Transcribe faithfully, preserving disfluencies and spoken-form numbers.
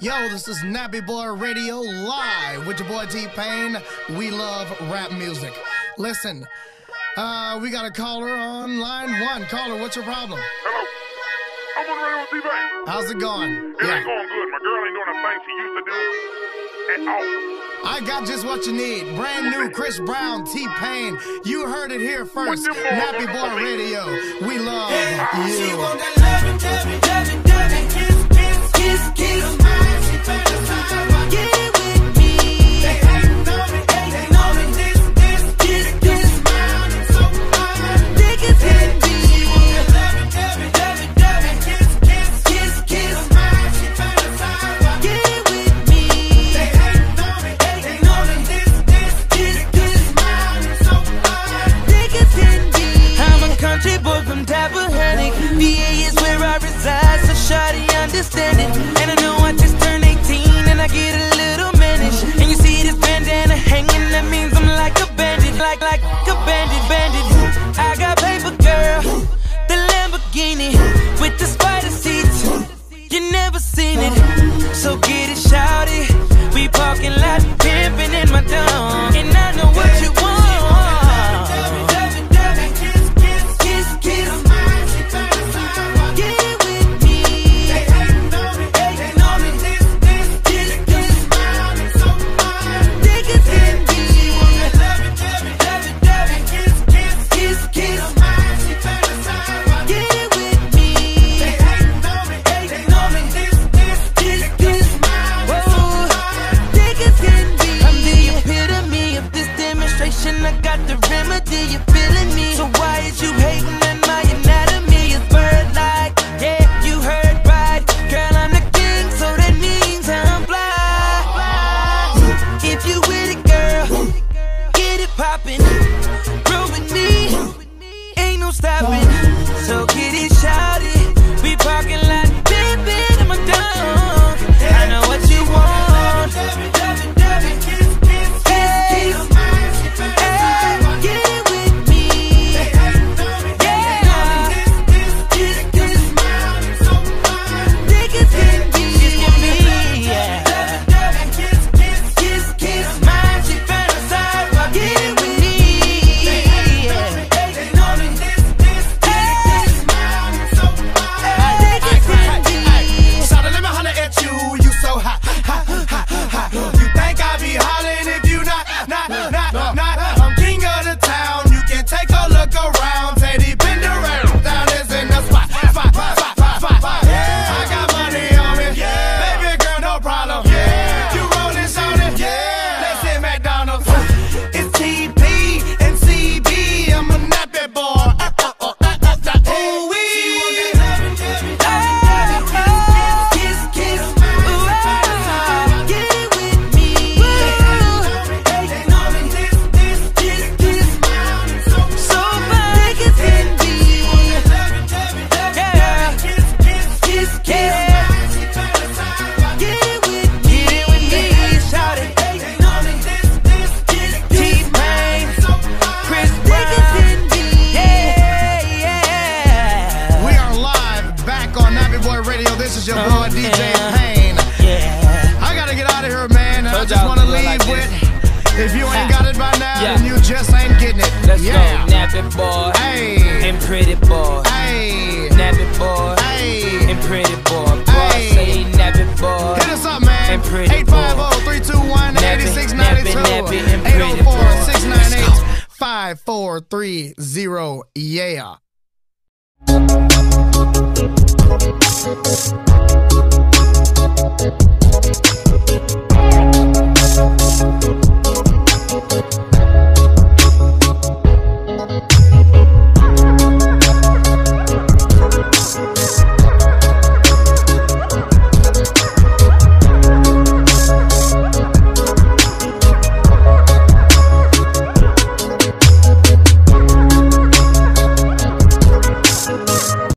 Yo, this is Nappy Boy Radio live with your boy T-Pain. We love rap music. Listen, uh, we got a caller on line one. Caller, what's your problem? Hello. I'm on the radio with T-Pain. How's it going? It yeah. ain't going good. My girl ain't doing the thing she used to do at all. I got just what you need. Brand new Chris Brown, T-Pain. You heard it here first. Nappy Boy Radio. We love yeah, you. She want that loving, loving, loving, loving, kiss, kiss, kiss, kiss. She fantasize about getting with me. They hating on me, they know me. This, this, this, this, mine is so fine. They can hit me. She want that loving, loving, loving, loving, kiss, kiss, kiss, kiss. She fantasize about getting with me. They hating on me, they know me. This, this, this, this, mine is so fine. They can hit me. I'm a country boy from Tappahannock. V A is where I reside, so shawty understand it. And I know I just turned eighteen and I get a little mannish. And you see this bandana hanging, that means I'm like a bandit, like like a bandit, bandit. I got paper, girl, the Lamborghini with the spider seats. You never seen it, so get it, shawty. We parking lot pimping in my dome, and I know what you want. I got the remedy, you feeling me? So why is you hating on my anatomy? It's bird-like, yeah, you heard right. Girl, I'm the king, so that means I'm fly. If you with it, girl, get it poppin'. Roll with me, ain't no stopping. So get it shouted, we parking like pimpin' in my dome. I know what you want. This is your boy D J Pain. Yeah. I gotta get out of here, man. I just wanna leave like with, if you ain't got it by now, yeah, then you just ain't getting it. Let's yeah. go, Nappy Boy. Hey. And Pretty Boy. Hey. Nappy Boy. Hey. And Pretty Boy. Boy, hey. Say Nappy Boy. Hit us up, man. And Pretty eight five zero, three two one, eight six nine two. eight zero four, six nine eight, five four three zero. Yeah. Thank you.